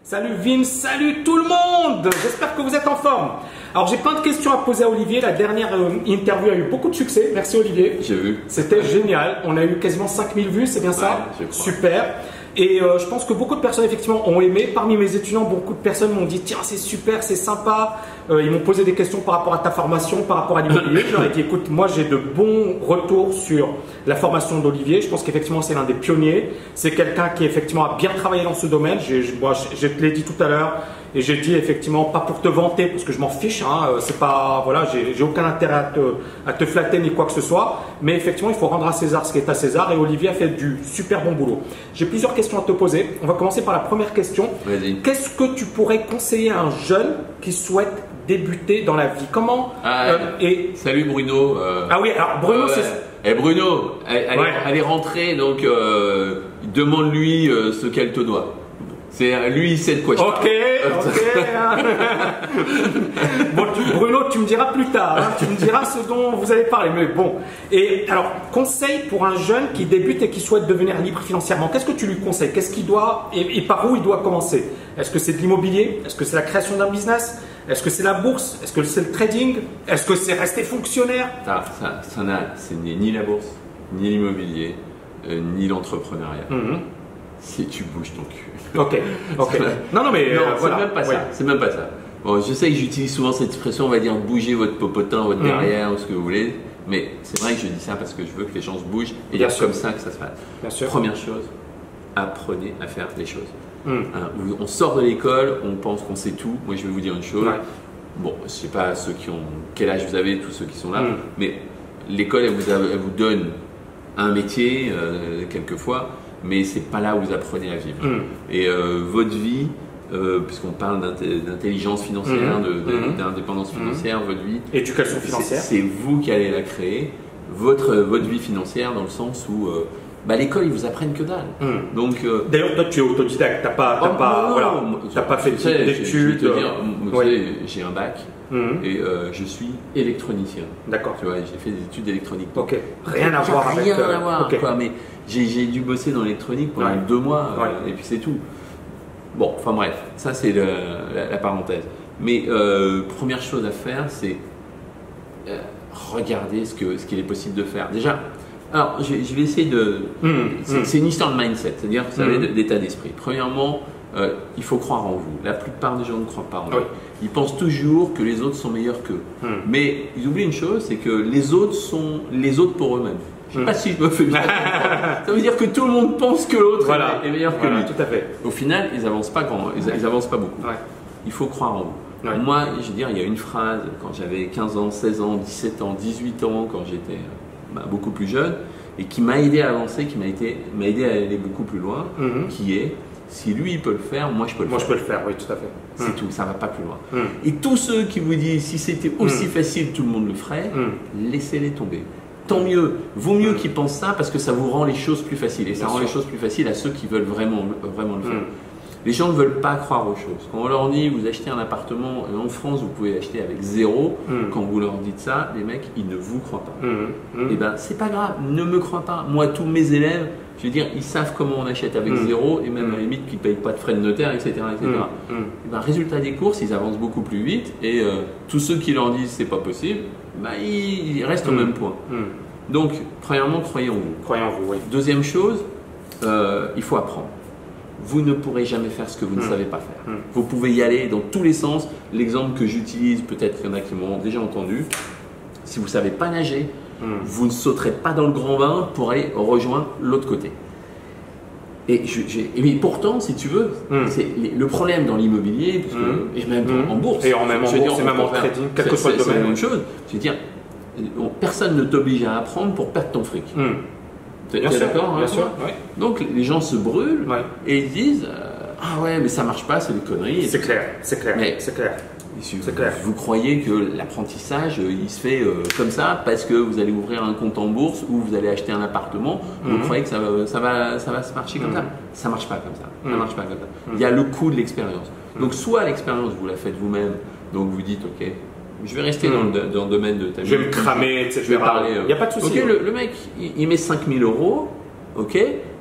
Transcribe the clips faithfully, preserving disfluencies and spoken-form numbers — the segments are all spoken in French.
Salut Vim, salut tout le monde. J'espère que vous êtes en forme. Alors j'ai plein de questions à poser à Olivier. La dernière euh, interview a eu beaucoup de succès. Merci Olivier. J'ai vu. C'était génial. On a eu quasiment cinq mille vues, c'est bien ça? Ouais, je crois. Super. Et euh, je pense que beaucoup de personnes effectivement ont aimé. Parmi mes étudiants, beaucoup de personnes m'ont dit tiens c'est super, c'est sympa. Euh, ils m'ont posé des questions par rapport à ta formation, par rapport à l'immobilier. Je leur ai dit écoute, moi j'ai de bons retours sur la formation d'Olivier. Je pense qu'effectivement c'est l'un des pionniers. C'est quelqu'un qui effectivement a bien travaillé dans ce domaine. J'ai, je, moi, je, je te l'ai dit tout à l'heure. Et j'ai dit effectivement, pas pour te vanter, parce que je m'en fiche, hein, c'est pas, voilà, j'ai j'ai aucun intérêt à te, à te flatter ni quoi que ce soit, mais effectivement, il faut rendre à César ce qui est à César, et Olivier a fait du super bon boulot. J'ai plusieurs questions à te poser. On va commencer par la première question. Vas-y. Qu'est-ce que tu pourrais conseiller à un jeune qui souhaite débuter dans la vie? Comment Ah, euh, et Salut Bruno. euh, Ah oui, alors Bruno, euh, c'est… Eh Bruno, elle, elle Ouais. est, elle est rentrée, donc euh, demande-lui euh, ce qu'elle te doit. C'est lui, il sait de quoi je Ok, parle. ok. Bon, tu- Bruno, tu me diras plus tard. Hein, tu me diras ce dont vous allez parler. Mais bon. Et alors, conseil pour un jeune qui débute et qui souhaite devenir libre financièrement. Qu'est-ce que tu lui conseilles? Qu'est-ce qu'il doit et, et par où il doit commencer? Est-ce que c'est de l'immobilier? Est-ce que c'est la création d'un business? Est-ce que c'est la bourse? Est-ce que c'est le trading? Est-ce que c'est rester fonctionnaire? Ça, ça, ça n'a- ce n'est ni la bourse, ni l'immobilier, euh, ni l'entrepreneuriat. Mhm. Si tu bouges ton cul. Ok, ok. Non, non, mais Non, euh, c'est voilà. même pas Ouais. ça. C'est même pas ça. Bon, je sais que j'utilise souvent cette expression, on va dire bouger votre popotin, votre Mhm. derrière, ou ce que vous voulez. Mais c'est vrai que je dis ça parce que je veux que les gens se bougent et Bien c'est sûr. comme ça que ça se passe. Bien sûr. Première chose, apprenez à faire les choses. Mhm. Hein, on sort de l'école, on pense qu'on sait tout. Moi, je vais vous dire une chose. Ouais. Bon, je sais pas ceux qui ont quel âge vous avez, tous ceux qui sont là, Mhm. mais l'école, elle vous, a- elle vous donne un métier euh, quelquefois, mais c'est pas là où vous apprenez à vivre. Mhm. Et euh, votre vie, euh, puisqu'on parle d'inté- d'intelligence financière, Mhm. de- de- Mhm. d'indépendance financière, votre vie, Éducation c'est financière. c'est vous qui allez la créer, votre, votre vie financière, dans le sens où euh, bah, l'école, ils vous apprennent que dalle. Mhm. Donc, euh, D'ailleurs, toi, tu es autodidacte. T'as pas, t'as oh, pas, non, voilà, moi, t'as pas fait tu sais, je- je vais d'études. te dire, vous ouais. savez, j'ai un bac Mhm. et euh, je suis électronicien. D'accord. Tu vois, j'ai fait des études d'électronique. Ok. Rien à voir avec. Rien euh, à voir, ok. quoi. Mais j'ai j'ai dû bosser dans l'électronique pendant Ouais. deux mois euh, Ouais. et puis c'est tout. Bon, enfin bref, ça c'est le- la, la parenthèse. Mais euh, première chose à faire, c'est euh, regarder ce que ce qu'il est possible de faire. Déjà, alors je, je vais essayer de. Mhm. C'est Mhm. c'est une histoire de mindset, c'est-à-dire, vous savez, Mhm. de- d'état d'esprit. Premièrement, euh, il faut croire en vous. La plupart des gens ne croient pas en eux. Oui. Ils pensent toujours que les autres sont meilleurs qu'eux. Mhm. Mais ils oublient une chose, c'est que les autres sont les autres pour eux-mêmes. Je ne sais Mhm. pas si je me fais bien comprendre. Ça veut dire que tout le monde pense que l'autre Voilà. est, est meilleur que Voilà, lui. tout à fait. Au final, ils avancent pas grand, ils, ils avancent pas beaucoup. Ouais. Il faut croire en vous. Ouais. Moi, je veux dire, il y a une phrase quand j'avais quinze ans, seize ans, dix-sept ans, dix-huit ans, quand j'étais euh, bah, beaucoup plus jeune, et qui m'a aidé à avancer, qui m'a été- m'a aidé à aller beaucoup plus loin, Mhm. qui est si lui il peut le faire, moi je peux le Moi, je faire. peux le faire. Oui, tout à fait. C'est Mhm. tout, ça va pas plus loin. Mhm. Et tous ceux qui vous disent si c'était aussi Mm. facile, tout le monde le ferait, Mhm. laissez-les tomber. Tant mieux, vaut mieux qu'ils pensent ça parce que ça vous rend les choses plus faciles. Et ça Bien rend sûr. les choses plus faciles à ceux qui veulent vraiment, vraiment le faire. Mhm. Les gens ne veulent pas croire aux choses. Quand on leur dit vous achetez un appartement en France, vous pouvez acheter avec zéro, Mhm. quand vous leur dites ça, les mecs, ils ne vous croient pas. Mhm. Mhm. Eh ben, c'est pas grave, ne me crois pas. Moi, tous mes élèves, je veux dire, ils savent comment on achète avec Mm. zéro et même Mm. à la limite qu'ils ne payent pas de frais de notaire, et cetera et cetera. Mhm. Mhm. Eh ben, résultat des courses, ils avancent beaucoup plus vite et euh, tous ceux qui leur disent c'est pas possible, ben, ils, ils restent au Mm. même point. Mhm. Donc, premièrement, croyez en vous. Croyez en vous, oui. Deuxième chose, euh, il faut apprendre. Vous ne pourrez jamais faire ce que vous ne Mm. savez pas faire. Mm. Vous pouvez y aller dans tous les sens. L'exemple que j'utilise, peut-être qu'il y en a qui m'ont déjà entendu, si vous ne savez pas nager, Mhm. vous ne sauterez pas dans le grand bain pour aller rejoindre l'autre côté. Et, je, j'ai- et mais pourtant, si tu veux, Mm. c'est le problème dans l'immobilier, parce que- Mm. et même Mm. en bourse, Et en même en je veux bourse, dire, et on même en peut faire- trading, quel que c'est- soit le c'est- c'est la domaine. même chose. Je veux dire, on- personne ne t'oblige à apprendre pour perdre ton fric. Mhm. T'es Bien t'es sûr, d'accord bien avec sûr. moi Ouais. Donc les gens se brûlent Ouais. et ils disent euh, ah ouais mais ça marche pas, c'est des conneries. C'est clair, c'est clair, Mais- c'est clair. Si C'est vous, clair. vous croyez que l'apprentissage euh, il se fait euh, comme ça parce que vous allez ouvrir un compte en bourse ou vous allez acheter un appartement, Mhm. vous croyez que ça va, ça va, ça va se marcher comme Mhm. ça? Ça marche pas comme ça. Ça Mhm. marche pas comme ça. Mhm. Il y a le coût de l'expérience. Donc soit l'expérience vous la faites vous-même, donc vous dites ok, je vais rester Mhm. dans, le, dans le domaine de ta Je vais vie. me cramer, et cetera. Je vais parler. Il n'y a pas de souci. Ok, le, le mec il, il met cinq mille euros, ok,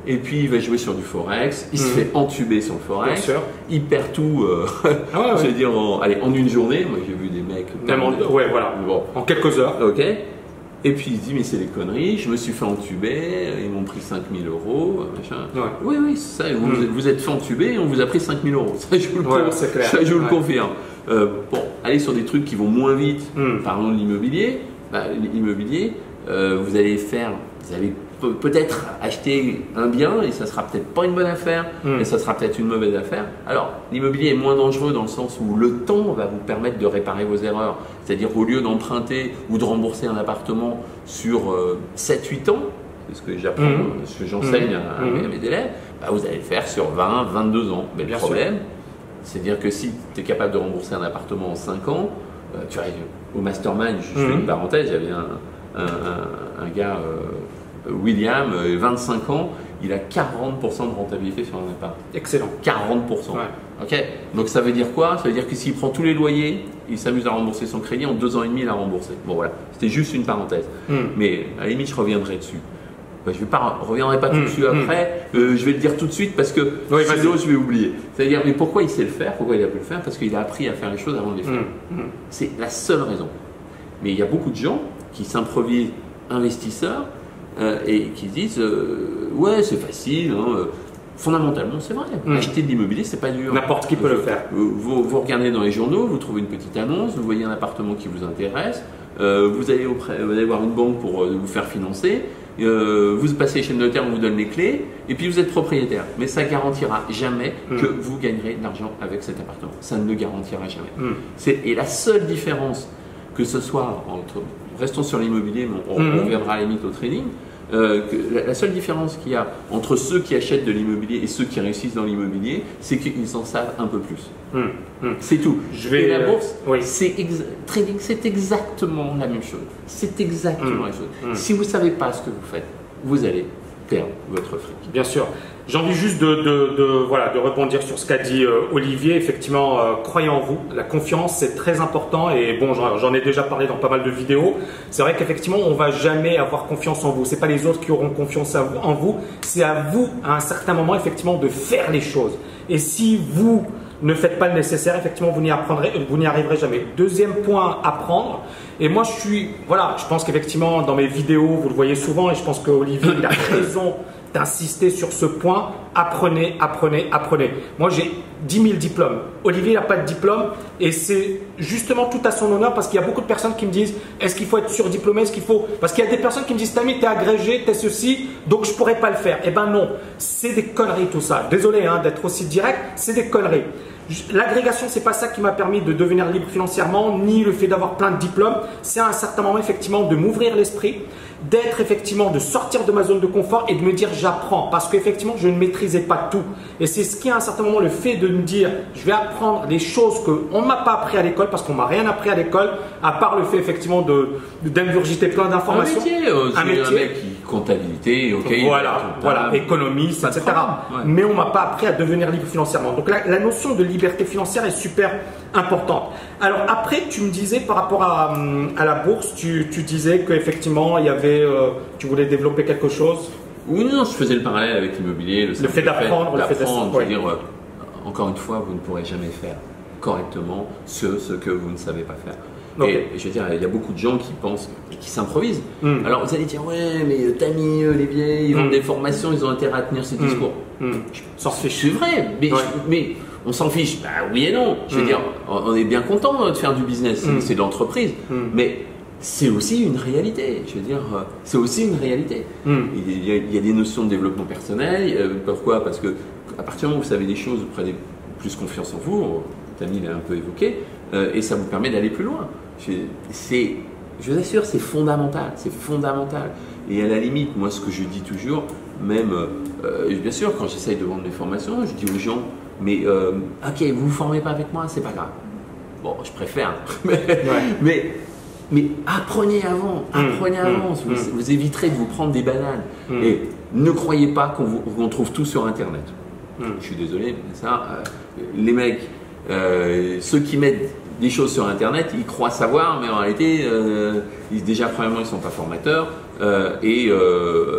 et puis il va jouer sur du forex, il mmh. se fait entuber sur le forex, Bien sûr. il perd tout, euh, ah ouais, je veux ouais. dire, en, allez, en une journée. Moi j'ai vu des mecs. Même en, des... ouais, voilà. Bon. En quelques heures. Ok. Et puis il se dit mais c'est des conneries, je me suis fait entuber, ils m'ont pris cinq mille euros, machin. Ouais. Oui, oui, c'est ça, vous, mmh. vous êtes fait entuber et on vous a pris cinq mille euros. Ça je vous le, ouais, con... ça, je vous ouais. le confirme. Euh, bon, allez sur des trucs qui vont moins vite, mmh. parlons de l'immobilier. Bah, l'immobilier, euh, vous allez faire, vous allez peut-être acheter un bien et ça sera peut-être pas une bonne affaire mmh. et ça sera peut-être une mauvaise affaire. Alors l'immobilier est moins dangereux dans le sens où le temps va vous permettre de réparer vos erreurs. C'est-à-dire au lieu d'emprunter ou de rembourser un appartement sur euh, sept huit ans, c'est ce que j'apprends, mmh. ce que j'enseigne mmh. à, à, mes, à mes élèves, bah, vous allez le faire sur vingt vingt-deux ans. Mais le problème, c'est-à-dire que si tu es capable de rembourser un appartement en cinq ans, euh, tu arrives au mastermind, je mmh. fais une parenthèse, il y avait un, un, un, un gars, euh, William, euh, vingt-cinq ans, il a quarante pour cent de rentabilité sur un appart. Excellent. quarante pour cent. Ouais. Ok. Donc ça veut dire quoi? Ça veut dire que s'il prend tous les loyers, il s'amuse à rembourser son crédit, en deux ans et demi, il a remboursé. Bon voilà, c'était juste une parenthèse. Mmh. Mais à la limite, je reviendrai dessus. Ben, je ne reviendrai pas tout mmh. dessus après, mmh. euh, je vais le dire tout de suite parce que oui, sinon je vais oublier. C'est-à-dire, mais pourquoi il sait le faire? Pourquoi il a pu le faire? Parce qu'il a appris à faire les choses avant de les faire. Mmh. C'est la seule raison. Mais il y a beaucoup de gens qui s'improvisent investisseurs euh, et qui disent euh, ouais, c'est facile. Hein, euh, fondamentalement, c'est vrai. Mmh. Acheter de l'immobilier, c'est pas dur. N'importe qui peut vous, le faire. Vous, vous regardez dans les journaux, vous trouvez une petite annonce, vous voyez un appartement qui vous intéresse, euh, vous, allez auprès, vous allez voir une banque pour euh, vous faire financer, euh, vous passez chez le notaire, on vous donne les clés, et puis vous êtes propriétaire. Mais ça garantira jamais mmh. que vous gagnerez de l'argent avec cet appartement. Ça ne le garantira jamais. Mmh. C'est, et la seule différence, que ce soit entre, restons sur l'immobilier, mais on, mmh. on reviendra à la limite au trading, euh, que la, la seule différence qu'il y a entre ceux qui achètent de l'immobilier et ceux qui réussissent dans l'immobilier, c'est qu'ils en savent un peu plus. Mmh. Mmh. C'est tout. Je vais, et la bourse, euh, oui. c'est ex- trading, c'est exactement la même chose. C'est exactement mmh. la chose. Mmh. Si vous ne savez pas ce que vous faites, vous allez perdre votre fric. Bien sûr. J'ai envie juste de, de, de, voilà, de rebondir sur ce qu'a dit euh, Olivier. Effectivement, euh, croyez en vous. La confiance, c'est très important. Et bon, j'en, j'en ai déjà parlé dans pas mal de vidéos. C'est vrai qu'effectivement, on ne va jamais avoir confiance en vous. Ce n'est pas les autres qui auront confiance en vous. C'est à vous, à un certain moment, effectivement, de faire les choses. Et si vous ne faites pas le nécessaire, effectivement, vous n'y apprendrez, vous n'y arriverez jamais. Deuxième point, apprendre. Et moi, je suis, voilà, je pense qu'effectivement, dans mes vidéos, vous le voyez souvent, et je pense qu'Olivier, il a raison d'insister sur ce point. Apprenez, apprenez, apprenez. Moi, j'ai dix mille diplômes. Olivier n'a pas de diplôme et c'est justement tout à son honneur parce qu'il y a beaucoup de personnes qui me disent est-ce qu'il faut être surdiplômé, est-ce qu'il faut… Parce qu'il y a des personnes qui me disent Tammy, t'es agrégé, t'es ceci, donc je pourrais pas le faire. Eh ben non, c'est des conneries tout ça. Désolé hein, d'être aussi direct, c'est des conneries. L'agrégation, c'est pas ça qui m'a permis de devenir libre financièrement, ni le fait d'avoir plein de diplômes. C'est à un certain moment effectivement de m'ouvrir l'esprit, d'être effectivement, de sortir de ma zone de confort et de me dire j'apprends parce qu'effectivement je ne maîtrisais pas tout. Et c'est ce qui à un certain moment le fait de me dire je vais apprendre les choses qu'on ne m'a pas appris à l'école parce qu'on m'a rien appris à l'école à part le fait effectivement de, d'ingurgiter plein d'informations. Un métier, euh, un, métier. un mec qui comptabilité, ok. Voilà, voilà, économiste, et cetera. Ouais. Mais on ne m'a pas appris à devenir libre financièrement. Donc la, la notion de liberté financière est super importante. Alors après, tu me disais par rapport à, à la bourse, tu, tu disais qu'effectivement, il y avait, euh, tu voulais développer quelque chose. Oui, non, je faisais le parallèle avec l'immobilier. Le, le fait d'apprendre, le fait d'apprendre, je veux dire, euh, encore une fois, vous ne pourrez jamais faire correctement ce, ce que vous ne savez pas faire. Okay. Et je veux dire, il y a beaucoup de gens qui pensent, qui s'improvisent. Mm. Alors vous allez dire, ouais, mais Tammy, les vieilles, ils vendent mm. des formations, ils ont intérêt à tenir ces mm. discours. Mm. S'en fiche. C'est vrai, mais, ouais. je, mais on s'en fiche. Bah oui et non. Je veux mm. dire, on est bien content de faire du business, mm. c'est de l'entreprise. Mm. Mais c'est aussi une réalité. Je veux dire, c'est aussi une réalité. Mm. Il, y a, il y a des notions de développement personnel. Euh, pourquoi? Parce que à partir du moment où vous savez des choses, vous prenez plus confiance en vous. Tammy l'a un peu évoqué, euh, et ça vous permet d'aller plus loin. C'est, je vous assure, c'est fondamental, c'est fondamental. Et à la limite, moi, ce que je dis toujours, même, euh, bien sûr, quand j'essaye de vendre des formations, je dis aux gens, mais euh, ok, vous vous formez pas avec moi, c'est pas grave. Bon, je préfère, mais, ouais. mais, mais apprenez avant, apprenez mmh, avant. Mmh, vous, mmh. vous éviterez de vous prendre des bananes. Mmh. Et ne croyez pas qu'on, vous, qu'on trouve tout sur Internet. Mmh. Je suis désolé, mais ça, euh, les mecs, euh, ceux qui mettent des choses sur Internet, ils croient savoir, mais en réalité, euh, ils, déjà, premièrement, ils ne sont pas formateurs euh, et euh,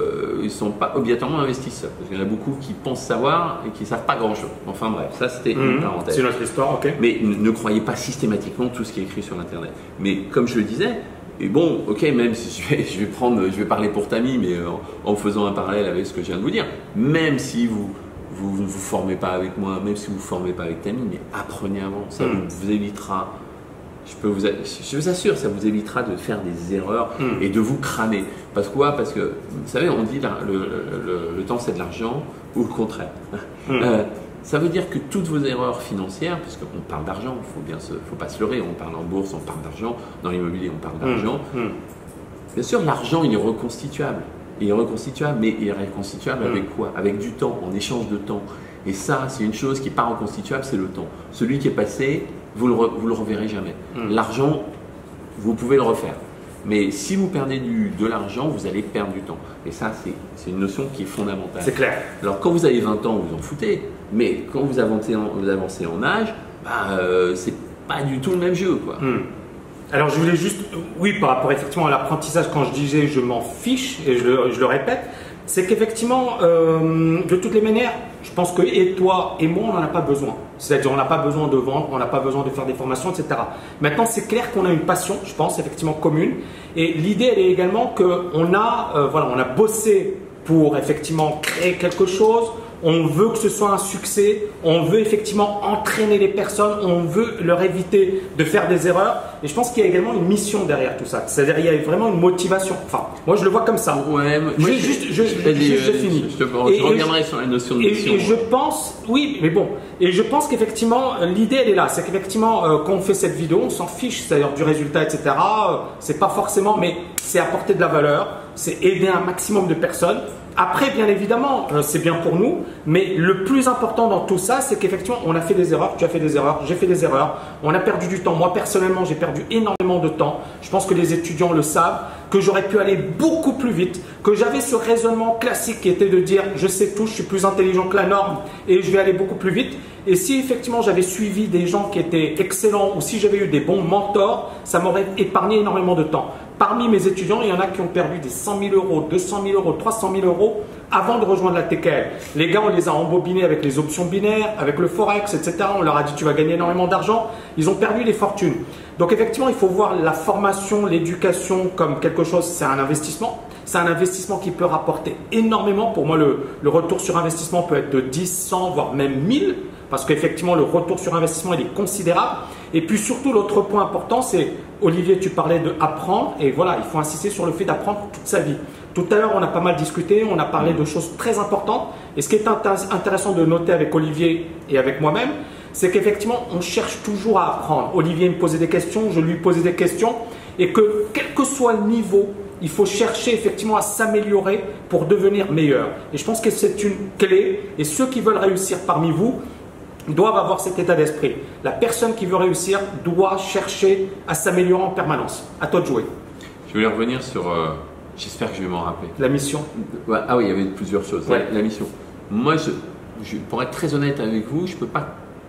ils ne sont pas obligatoirement investisseurs. Parce qu'il y en a beaucoup qui pensent savoir et qui ne savent pas grand-chose. Enfin bref, ça c'était mmh, une parenthèse. c'est notre histoire, ok. Mais ne, ne croyez pas systématiquement tout ce qui est écrit sur Internet. Mais comme je le disais, et bon, ok, même si je vais, je vais, prendre, je vais parler pour Tammy, mais en, en faisant un parallèle avec ce que je viens de vous dire, même si vous vous ne vous, vous formez pas avec moi, même si vous ne vous formez pas avec Tammy, mais apprenez avant, ça mmh. vous, vous évitera. Je, peux vous, je vous assure, ça vous évitera de faire des erreurs mmh. et de vous cramer. Parce que quoi? Parce que, vous savez, on dit la, le, le, le, le temps c'est de l'argent, ou le contraire. Mmh. Euh, ça veut dire que toutes vos erreurs financières, puisqu'on parle d'argent, il ne faut, faut pas se leurrer, on parle en bourse, on parle d'argent, dans l'immobilier on parle d'argent. Mmh. Mmh. Bien sûr, l'argent il est reconstituable. Il est reconstituable, mais il est reconstituable mmh. avec quoi? Avec du temps, en échange de temps. Et ça, c'est une chose qui n'est pas reconstituable, c'est le temps. Celui qui est passé, vous ne le, re, le reverrez jamais. Mmh. L'argent, vous pouvez le refaire. Mais si vous perdez du, de l'argent, vous allez perdre du temps. Et ça, c'est une notion qui est fondamentale. C'est clair. Alors, quand vous avez vingt ans, vous en foutez. Mais quand vous avancez en, vous avancez en âge, bah, euh, c'est pas du tout le même jeu, quoi. Mmh. Alors, je voulais juste, oui, par rapport effectivement à l'apprentissage, quand je disais je m'en fiche, et je le, je le répète, c'est qu'effectivement, euh, de toutes les manières, je pense que et toi et moi, on n'en a pas besoin. C'est-à-dire, on n'a pas besoin de vendre, on n'a pas besoin de faire des formations, et cetera. Maintenant, c'est clair qu'on a une passion, je pense, effectivement commune. Et l'idée, elle est également qu'on a, euh, voilà, on a bossé pour effectivement créer quelque chose. On veut que ce soit un succès, on veut effectivement entraîner les personnes, on veut leur éviter de faire des erreurs. Et je pense qu'il y a également une mission derrière tout ça. C'est-à-dire qu'il y a vraiment une motivation. Enfin, moi je le vois comme ça. Ouais, moi, je, juste, je, je, je, je, je finis. Je, je, je, je reviendrai sur la notion de mission. Et, et je pense, oui, mais bon, et je pense qu'effectivement, l'idée elle est là. C'est qu'effectivement, euh, quand on fait cette vidéo, on s'en fiche, c'est-à-dire du résultat, et cetera. Euh, c'est pas forcément, mais c'est apporter de la valeur, c'est aider un maximum de personnes. Après, bien évidemment, euh, c'est bien pour nous, mais le plus important dans tout ça, c'est qu'effectivement, on a fait des erreurs, tu as fait des erreurs, j'ai fait des erreurs, on a perdu du temps. Moi, personnellement, j'ai perdu énormément de temps. Je pense que les étudiants le savent, que j'aurais pu aller beaucoup plus vite, que j'avais ce raisonnement classique qui était de dire « je sais tout, je suis plus intelligent que la norme et je vais aller beaucoup plus vite ». Et si effectivement j'avais suivi des gens qui étaient excellents ou si j'avais eu des bons mentors, ça m'aurait épargné énormément de temps. Parmi mes étudiants, il y en a qui ont perdu des cent mille euros, deux cent mille euros, trois cent mille euros avant de rejoindre la T K L. Les gars, on les a embobinés avec les options binaires, avec le Forex, et cetera. On leur a dit tu vas gagner énormément d'argent. Ils ont perdu les fortunes. Donc effectivement, il faut voir la formation, l'éducation comme quelque chose, c'est un investissement. C'est un investissement qui peut rapporter énormément. Pour moi, le, le retour sur investissement peut être de dix, cent, voire même mille. Parce qu'effectivement, le retour sur investissement, il est considérable. Et puis surtout, l'autre point important, c'est, Olivier, tu parlais de apprendre. Et voilà, il faut insister sur le fait d'apprendre toute sa vie. Tout à l'heure, on a pas mal discuté, on a parlé de choses très importantes. Et ce qui est intéressant de noter avec Olivier et avec moi-même, c'est qu'effectivement, on cherche toujours à apprendre. Olivier me posait des questions, je lui posais des questions. Et que, quel que soit le niveau, il faut chercher effectivement à s'améliorer pour devenir meilleur. Et je pense que c'est une clé. Et ceux qui veulent réussir parmi vous, doivent avoir cet état d'esprit. La personne qui veut réussir doit chercher à s'améliorer en permanence. À toi de jouer. Je voulais revenir sur, euh, j'espère que je vais m'en rappeler. La mission. Ouais, ah oui, il y avait plusieurs choses. Ouais. La, la mission. Moi, je, je, pour être très honnête avec vous, je peux pas,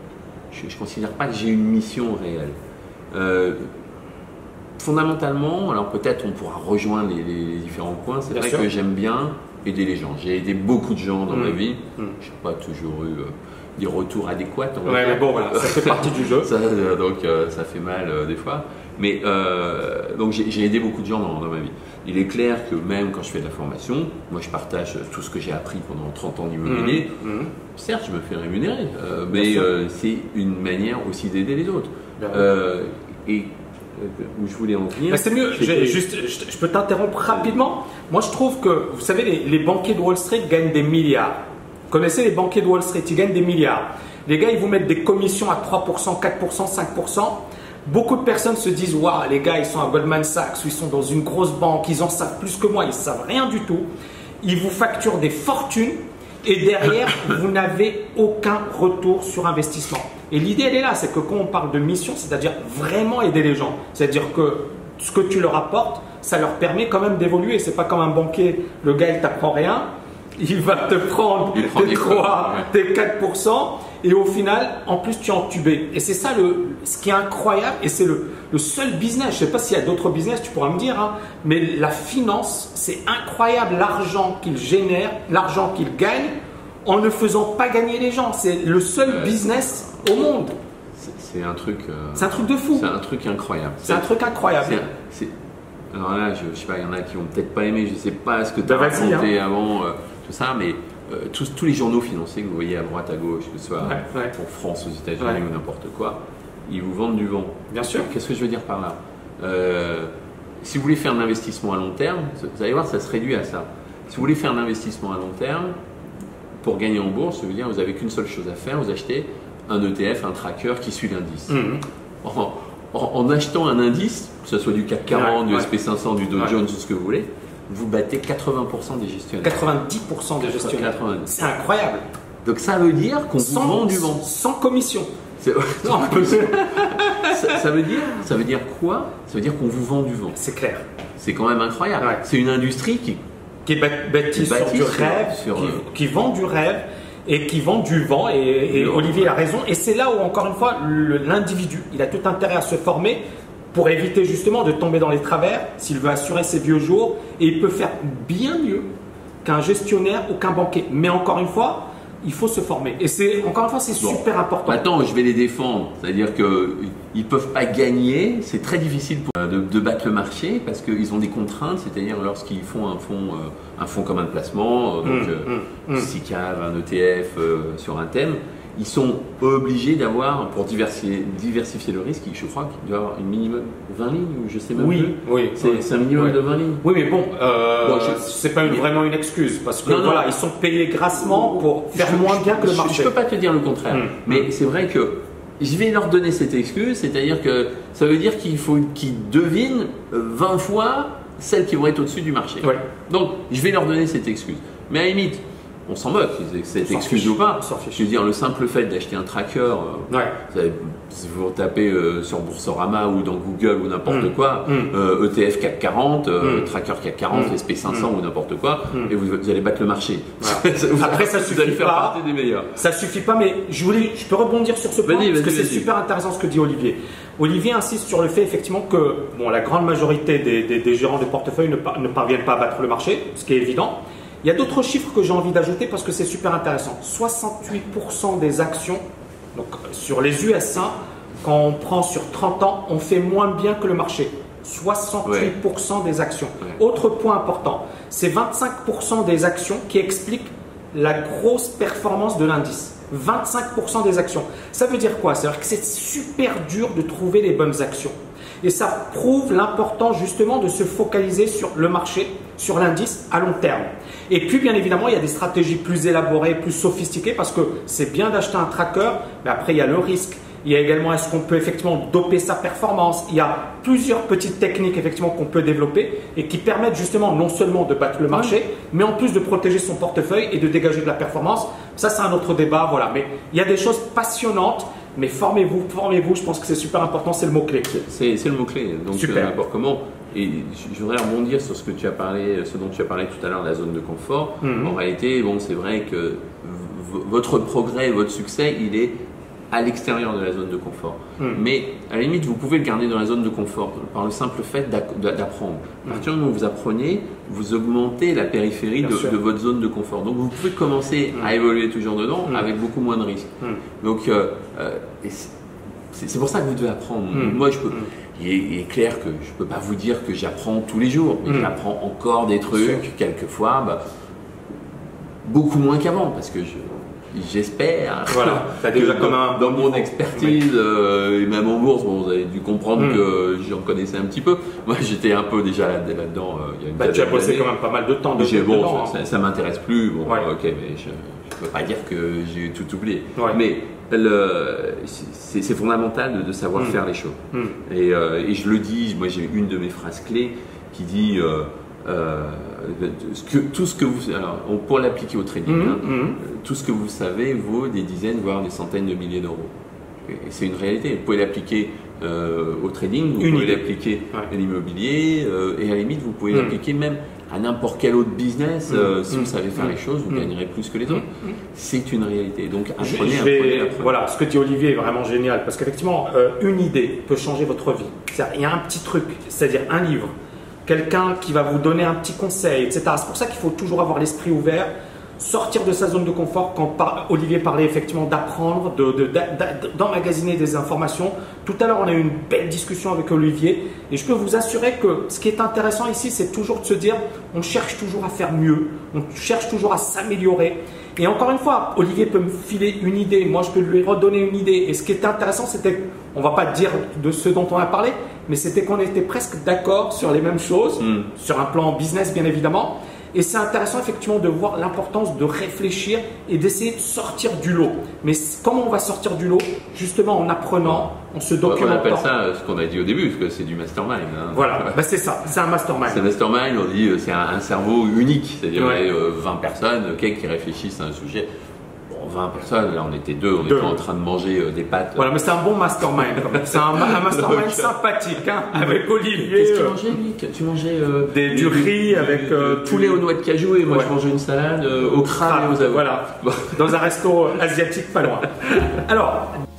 je ne considère pas que j'ai une mission réelle. Euh, fondamentalement, alors peut-être on pourra rejoindre les, les différents points. C'est vrai sûr. que j'aime bien aider les gens. J'ai aidé beaucoup de gens dans mmh. ma vie. Mmh. Je n'ai pas toujours eu euh, des retours adéquats. Ouais, mais bon, voilà, ça fait partie du jeu. Ça, euh, donc, euh, ça fait mal euh, des fois. Mais euh, donc, j'ai aidé beaucoup de gens dans, dans ma vie. Il est clair que même quand je fais de la formation, moi, je partage tout ce que j'ai appris pendant trente ans d'immobilier. Mmh. Mmh. Certes, je me fais rémunérer, euh, mais euh, c'est une manière aussi d'aider les autres. Euh, et où je voulais en venir. C'est mieux, je, juste, je, je peux t'interrompre rapidement. Moi, je trouve que, vous savez, les, les banquiers de Wall Street gagnent des milliards. Vous connaissez les banquiers de Wall Street, ils gagnent des milliards. Les gars, ils vous mettent des commissions à trois pour cent, quatre pour cent, cinq pour cent. Beaucoup de personnes se disent « Waouh, les gars, ils sont à Goldman Sachs, ou ils sont dans une grosse banque, ils en savent plus que moi, ils ne savent rien du tout. » Ils vous facturent des fortunes et derrière, vous n'avez aucun retour sur investissement. Et l'idée, elle est là, c'est que quand on parle de mission, c'est-à-dire vraiment aider les gens. C'est-à-dire que ce que tu leur apportes, ça leur permet quand même d'évoluer. C'est pas comme un banquier, le gars, il t'apprend rien. Il va te prendre tes trois, tes quatre pour cent et au final, en plus, tu es entubé. Et c'est ça le, ce qui est incroyable, et c'est le, le seul business. Je ne sais pas s'il y a d'autres business, tu pourras me dire, hein, mais la finance, c'est incroyable l'argent qu'il génère, l'argent qu'il gagne, en ne faisant pas gagner les gens. C'est le seul Ouais. business au monde. C'est un truc. Euh, C'est un truc de fou. C'est un truc incroyable. C'est un truc incroyable. c'est- c'est- Alors là, je, je sais pas, il y en a qui vont peut-être pas aimer. Je sais pas ce que tu as Bah, vas-y, raconté avant, euh, tout ça, mais euh, tous, tous les journaux financiers que vous voyez à droite, à gauche, que ce soit Ouais, ouais. pour France, aux États-Unis Ouais. ou n'importe quoi, ils vous vendent du vent. Bien sûr. Qu'est-ce que je veux dire par là? Euh, Si vous voulez faire un investissement à long terme, vous allez voir, ça se réduit à ça. Si vous voulez faire un investissement à long terme, pour gagner en bourse, ça veut dire que vous n'avez qu'une seule chose à faire, vous achetez un E T F, un tracker qui suit l'indice. Mhm. En, en- en achetant un indice, que ce soit du C A C quarante, Ouais, du ouais. S P cinq cents, du Dow Ouais. Jones, tout ce que vous voulez, vous battez quatre-vingts pour cent des gestionnaires. quatre-vingt-dix pour cent des gestionnaires. quatre-vingt-dix. C'est incroyable. Donc ça veut dire qu'on vous Sans, vend du vent. sans commission. C'est- Non, ça, ça veut dire, ça veut dire quoi? Ça veut dire qu'on vous vend du vent. c'est clair. C'est quand même incroyable. Ouais. C'est une industrie qui Qui est bâ- bâti Qui est sur bâti du sur- rêve, sur, qui, euh, qui vend du rêve et qui vend du vent. Et, et Du vent, Olivier a raison. Et c'est là où, encore une fois, le- l'individu, il a tout intérêt à se former pour éviter justement de tomber dans les travers s'il veut assurer ses vieux jours. Et il peut faire bien mieux qu'un gestionnaire ou qu'un banquier. Mais encore une fois, il faut se former. Et c'est encore une fois, c'est Bon. super important. Maintenant, je vais les défendre. C'est-à-dire qu'ils ne peuvent pas gagner. C'est très difficile pour, de, de battre le marché parce qu'ils ont des contraintes. C'est-à-dire lorsqu'ils font un fonds, euh, un fonds commun de placement, euh, donc Mmh, euh, mmh, mmh. SICAV, un E T F euh, sur un thème, ils sont obligés d'avoir, pour diversifier, diversifier le risque, je crois qu'il doit y avoir une minimum vingt lignes ou je sais même Oui, plus. oui. C'est oui. c'est un minimum Oui. de vingt lignes. Oui, mais bon, euh, Bon, je- c'est pas une- mais- vraiment une excuse parce que Non, non. voilà, ils sont payés grassement pour faire Je- moins je- bien que le je- marché. Je ne peux pas te dire le contraire, Hum. mais c'est vrai que je vais leur donner cette excuse, c'est-à-dire que ça veut dire qu'il faut qu'ils devinent euh, vingt fois celles qui vont être au-dessus du marché. Ouais. Donc, je vais leur donner cette excuse. Mais à la limite, on s'en moque, cette On s'en excuse fiche. ou pas. On s'en fiche. Je veux dire, le simple fait d'acheter un tracker, euh, Ouais. vous savez, si vous tapez euh, sur Boursorama ou dans Google ou n'importe Mm. quoi, Mm. euh, E T F C A C quarante, euh, Mm. tracker C A C quarante, Mm. S P cinq cents Mm. ou n'importe quoi, Mm. et vous, vous allez battre le marché. Voilà. Vous- Après, ça vous suffit allez faire pas. partie des meilleurs. Ça suffit pas, mais je voulais, je peux rebondir sur ce point Vas-y, parce que vas-y, c'est vas-y. super intéressant ce que dit Olivier. Olivier insiste sur le fait effectivement que bon, la grande majorité des, des- des gérants de portefeuille ne, par- ne parviennent pas à battre le marché, ce qui est évident. Il y a d'autres chiffres que j'ai envie d'ajouter parce que c'est super intéressant. soixante-huit pour cent des actions, donc sur les U S, hein, quand on prend sur trente ans, on fait moins bien que le marché. soixante-huit pour cent des actions. Ouais. Autre point important, c'est vingt-cinq pour cent des actions qui expliquent la grosse performance de l'indice. vingt-cinq pour cent des actions. Ça veut dire quoi? C'est-à-dire que c'est super dur de trouver les bonnes actions. Et ça prouve l'importance justement de se focaliser sur le marché, sur l'indice à long terme. Et puis bien évidemment, il y a des stratégies plus élaborées, plus sophistiquées parce que c'est bien d'acheter un tracker, mais après il y a le risque. Il y a également est-ce qu'on peut effectivement doper sa performance. Il y a plusieurs petites techniques effectivement qu'on peut développer et qui permettent justement non seulement de battre le marché, mais en plus de protéger son portefeuille et de dégager de la performance. Ça c'est un autre débat, voilà. Mais il y a des choses passionnantes. Mais formez-vous, formez-vous. Je pense que c'est super important. C'est le mot clé. C'est c'est le mot-clé. Donc, Super. euh, n'importe comment. Et je je voudrais rebondir sur ce que tu as parlé, ce dont tu as parlé tout à l'heure, la zone de confort. Mhm. En réalité, bon, c'est vrai que v- votre progrès, votre succès, il est à l'extérieur de la zone de confort. Mhm. Mais à la limite, vous pouvez le garder dans la zone de confort par le simple fait d'ac- d'apprendre. À partir du moment où vous apprenez, vous augmentez la périphérie Bien de, sûr. de votre zone de confort. Donc vous pouvez commencer Mhm. à évoluer toujours dedans Mhm. avec beaucoup moins de risques. Mhm. Donc euh, euh, et c'est c'est pour ça que vous devez apprendre. Mhm. Moi, je peux. Mhm. Il est, il est clair que je ne peux pas vous dire que j'apprends tous les jours, mais Mhm. j'apprends encore des sûr. trucs, quelquefois, bah, beaucoup moins qu'avant, parce que je, j'espère Voilà. T'as que déjà dans, comme un dans bon mon niveau. expertise, euh, et même en bourse, bon, vous avez dû comprendre Mhm. que j'en connaissais un petit peu. Moi, j'étais un peu déjà là- là-dedans euh, il y a une Bah, tu as quinzaine bossé d'années. quand même pas mal de temps. J'ai- dedans, bon, hein. ça, ça, ça m'intéresse plus. Bon, Ouais. ok, mais je ne peux pas dire que j'ai tout oublié. Ouais. Mais le- c'est c'est fondamental de, de savoir Mm. faire les choses. Mm. Et, euh, et je le dis, moi j'ai une de mes phrases clés qui dit euh, euh, ce que, tout ce que vous. Alors, on peut l'appliquer au trading. Mhm, hein. mhm. Euh, Tout ce que vous savez vaut des dizaines, voire des centaines de milliers d'euros. Et c'est une réalité. Vous pouvez l'appliquer euh, au trading, vous Une pouvez idée. l'appliquer Ouais. à l'immobilier euh, et à la limite vous pouvez Mm. l'appliquer même à n'importe quel autre business. Mm. euh, si Mm. vous savez faire Mm. les choses, vous Mm. gagnerez plus que les autres. Mm. C'est une réalité. Donc Je- apprenez, je apprenez, vais- apprenez. Voilà, ce que dit Olivier est vraiment génial parce qu'effectivement, euh, une idée peut changer votre vie. C'est-à-dire, il y a un petit truc, c'est-à-dire un livre, quelqu'un qui va vous donner un petit conseil, et cetera. C'est pour ça qu'il faut toujours avoir l'esprit ouvert, sortir de sa zone de confort. Quand par- Olivier parlait effectivement d'apprendre, de, de- d'a- d'a- d'emmagasiner des informations. Tout à l'heure, on a eu une belle discussion avec Olivier et je peux vous assurer que ce qui est intéressant ici, c'est toujours de se dire, on cherche toujours à faire mieux, on cherche toujours à s'améliorer. Et encore une fois, Olivier peut me filer une idée, moi je peux lui redonner une idée. Et ce qui est intéressant, c'était, on va pas dire de ce dont on a parlé, mais c'était qu'on était presque d'accord sur les mêmes choses, Mm. sur un plan business bien évidemment. Et c'est intéressant effectivement de voir l'importance de réfléchir et d'essayer de sortir du lot. Mais c- comment on va sortir du lot? Justement en apprenant, en se On documentant. appelle ça euh, ce qu'on a dit au début, parce que c'est du mastermind. hein. Voilà, bah, c'est ça, c'est un mastermind. C'est un mastermind, on dit euh, c'est un, un cerveau unique, c'est-à-dire Ouais. euh, vingt personnes ok, qui réfléchissent à un sujet. Bon, vingt personnes, là on était deux, on Deux. était en train de manger euh, des pâtes. Voilà, mais c'est un bon mastermind. quand même. C'est un, ma- un mastermind sympathique hein, avec Olivier. Qu'est-ce que tu euh, mangeais, lui Tu mangeais euh, Des- du riz avec, euh, du poulet du- aux noix de cajou et moi Ouais. je mangeais une salade euh, au crâne et aux avocats. Voilà, Bon. dans un resto asiatique pas loin. Alors,